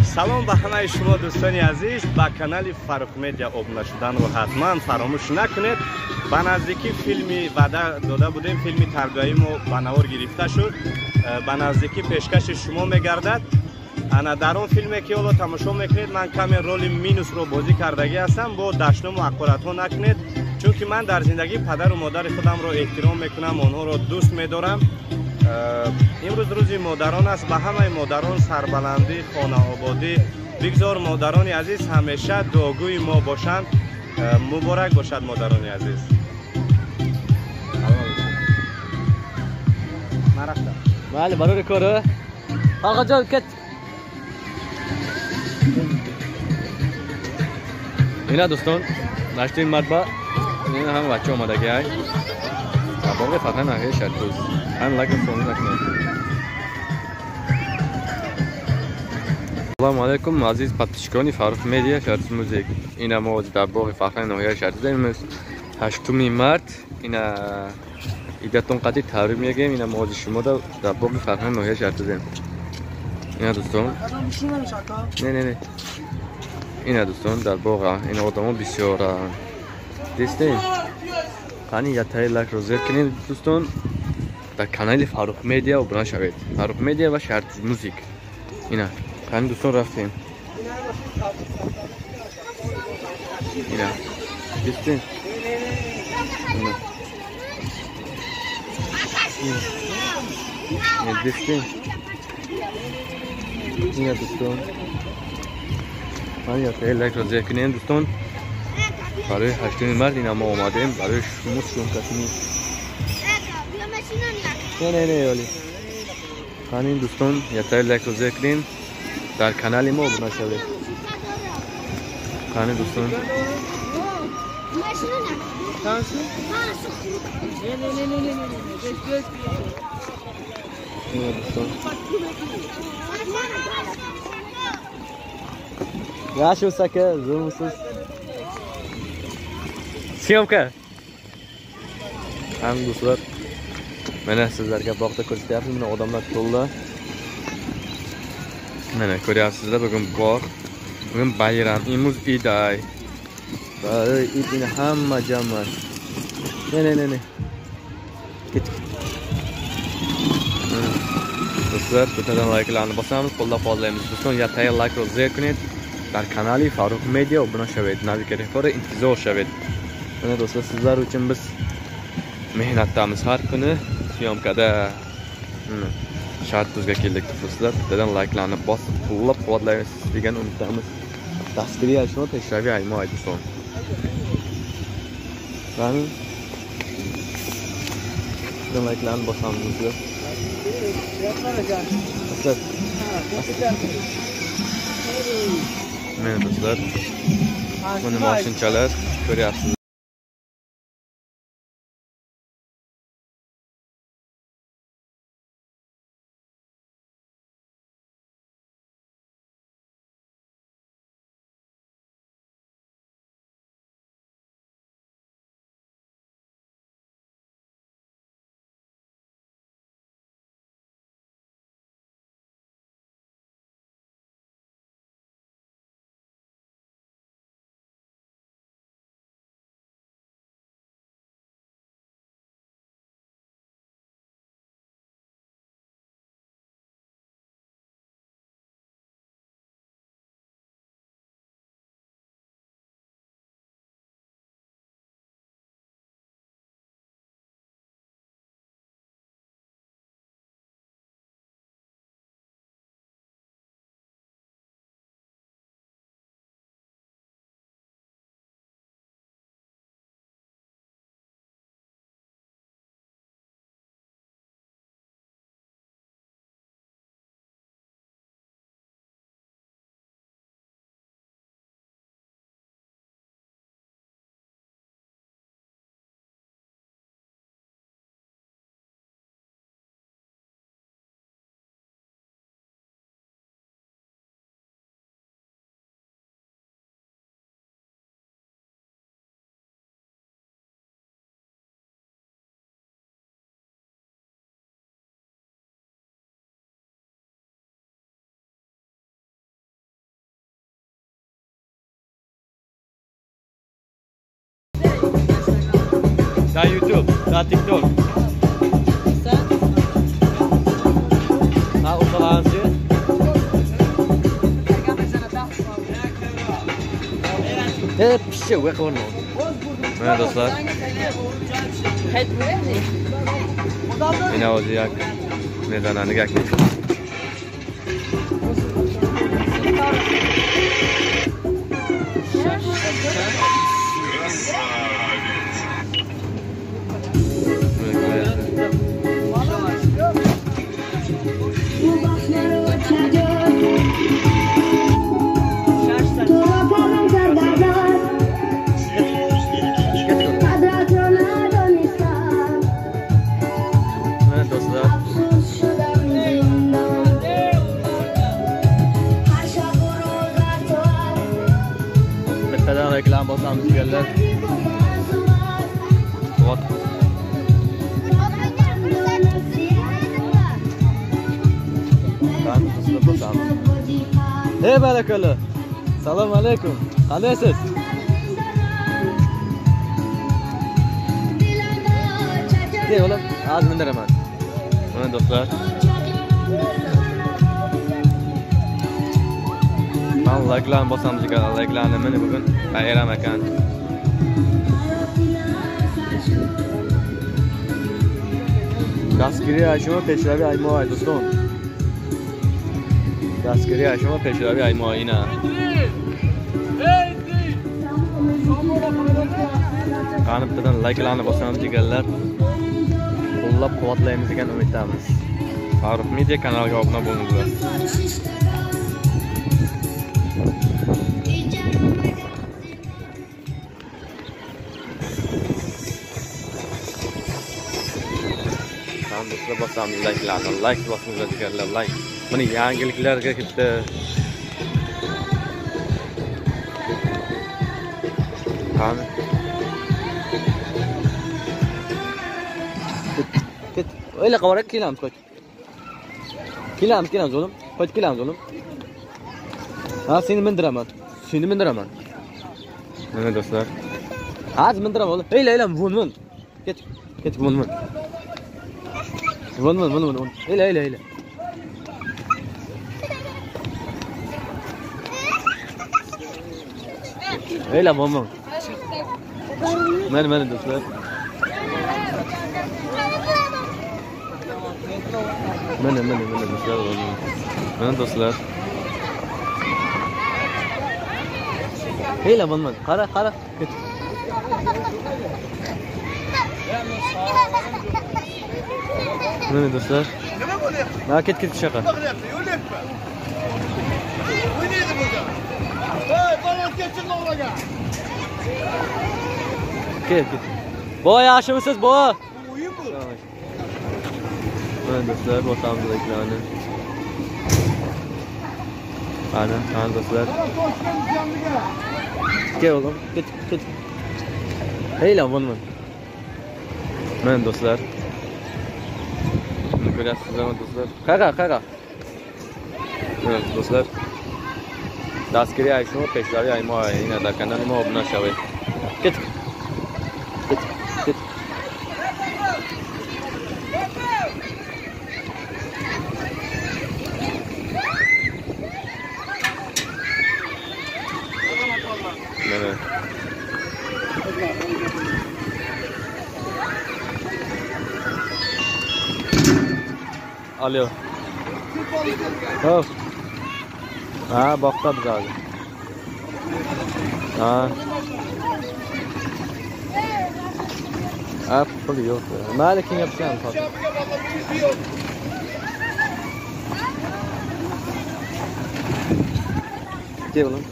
سلام به همه شما دوستان عزیز. با کانال فاروق مدیا ابونه شدن رو حتما فراموش نکنید. به نزدیکی فیلمی وعده داده بودیم، فیلمی تربیایی ما به نوار گرفته شد، به نزدیکی پیشکش شما میگردد. انا در اون فیلمی که حالا تماشا میکنید من کمی رول مینوس رو بازی کردگی هستم. با دشنام و حقارت ها نکنید، چون که من در زندگی پدر و مادر خودم رو احترام میکنم، آنها رو دوست میدارم. امروز روز مادران است. به همه مادران سربلندی، خانه آبادی بگذار. مادران عزیز همیشه دعاگوی ما باشند. مبارک باشد مادران عزیز. من رفتم. بله برای کاره آقا جان کت اینا دوستان نشتین مرتبه این هم بچه آمدگی های باقی فتح نهیه شد روز هم لکن فونی نکنید. سلام علیکم عزیز پتشکانی فاروق مدیا شرط موزیک. این ما در باقی فتح نهیه شد روز 8 مارت. این ایدتون قدی تحریم میگیم. این موضوع شما در باقی فتح نهیه شد روز اینا دوستان. نه اینا دوستان در باغ این آدما بسیار دیسته. قانی یا تای لایک رو زیر کنید دوستان. در کانال فاروق مدیا ابونه شوید. فاروق مدیا و شرط موزیک. اینا قانی دوستان رفتیم. اینا دیسته. اینا دیسته. اینا دوستان. قانی یا تای لایک رو زیر کنید دوستان. برای 8 مارت این ما آمدیم برای شما کسمی. نه ولی خانین دوستان یا تای لایک رو ذکر کنین در کانال ما ابونه شوید. خانین دوستان این دوستان یا شو سکه زوم سوس سیامکه هم دوستlar mana sizlarga bog'da ko'rsatyapmiz. Mana odamlar to'la. Mana ko'ryapsizlar, bugun bog', bugun bayram, imuz iday. Voy, itini hamma jama. Ne. Ket. Do'stlar, bittadan like'larni bosamiz, qo'llab-quvvatlaymiz. Do'stlar, yatay like ro zir kunid. Dar kanali Faruq Media obuna shaved. Navigator intizor shaved. Mana do'stlar, sizlar uchun biz mehnatdamiz har kuni. Syomkada shart tuzga keldik do'stlar. Bittadan like'larni bosib, qo'llab-quvvatlaymiz degan umiddamiz. Daskriya shuni tashraviy aymo aytsin. Qani? Bittadan like'larni bosamiz do'stlar. Mana do'stlar, buni mashinchalar ko'ryapsiz. Ta YouTube, ta TikTok. Ha ufalansı. Hep pişe ve kavurma. Mana do'stlar. Yine olacak. Neden hani geldi? Reklam bosamız geldiler. Hey barakalla. Assalomu alaykum. Qanaysiz? Ey oğlum, az mindiraman. Mana do'stlar. Ben reklam bosamız geldi. Reklamni mana bugun bayram ekan. دستگیری شما پیشروی ای ماه دوستان دستگیری شما پیشروی ای ماه اینه qanibdidan layklarni bosamiz deganlar qo'llab quvvatlaymiz degan umiddamiz. Farruh Media kanaliga obuna bo'linglar. Do'stlar bosamiz layklarni, layk bosinglar deganlar, layk. Mana yangiliklarga ketdi. Qani Ket. Öyle kavarak kilamiz koç. Kilamiz oğlum. Koç kilamiz oğlum. Ha seni mindiraman. Seni mindiraman. Mana do'stlar. Az mindiraman oğlum. Öyle vun. Ket vun. Vun. Öyle. Öyle vun. Mana do'stlar. Mana do'stlar. Mana do'stlar. Heyla bunman. Qara. Ket. Mana do'stlar. Ha ket shaqa. Ket. Boy yaxshimisiz, boy? Mana do'stlar, bosamiz ekranni. Ana do'stlar. Kel oğlum, ket. Heyla bunman. Mana do'stlar. Buni ko'rasizlar do'stlar. Qaqa. Mana do'stlar. Daskiri ayshmo peshlari aymo ina da kanal mo obuna shavay. Ket. Mana. Alo. Hop. Ha, boqda biz hozir. Ha. Pul yo'q. Mayli kim yapsan hozir. Kel oğlum.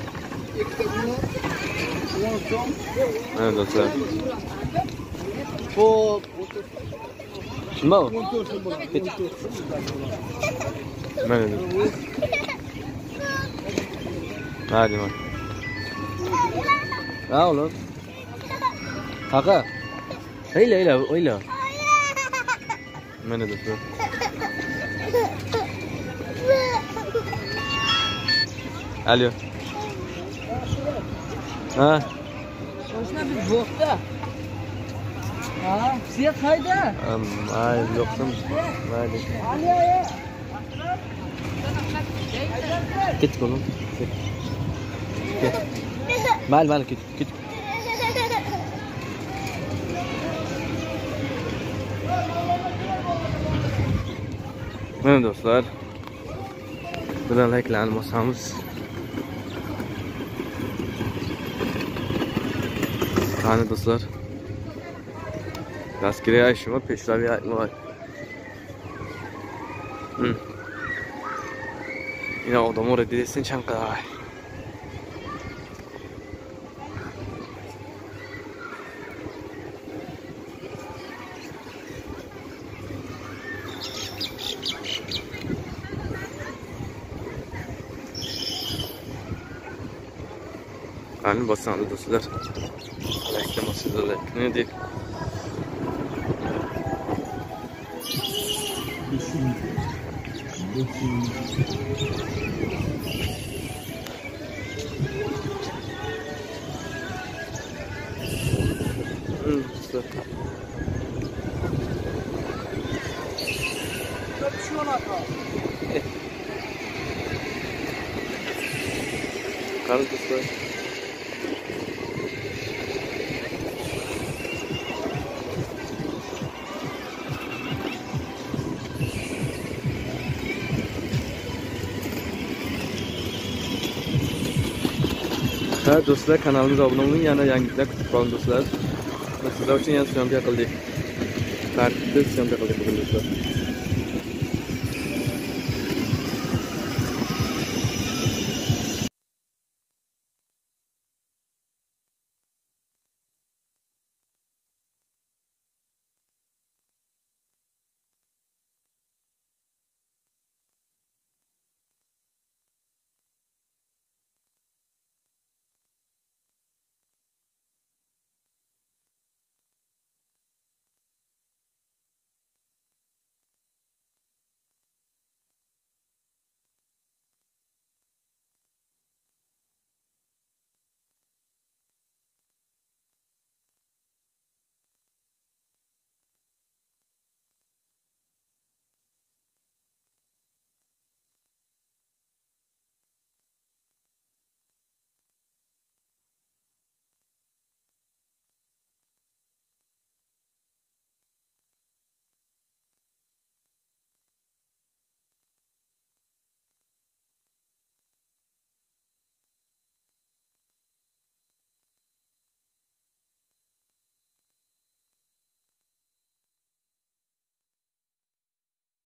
Mana do'stlar. Nima? Mana do'stlar. Hadi bak. Ha oğlum. Qaqa. Oyla. Mana do'stlar. Alo. Ha. Boshna biz bo'qda. Ha, siyat hayda. Mayli yo'qdim. Mayli. Ket oğlum. Ket. Mayli ket. Mana do'stlar. Bilan like'larni bosamiz. Qani do'stlar. Askeriya ishimi peshraviy aytmoq. Ina odam o'rada desin chanqay. Qani bosamiz do'stlar. Like'lamasizlar. Ne deyip? Qani do'stlar. Ha do'stlar, kanalimizga obuna bo'ling, yana yangiliklar kutib qoling do'stlar. Sizlar uchun yana syomka qildik. Tartibli syomka qildik bugun do'stlar.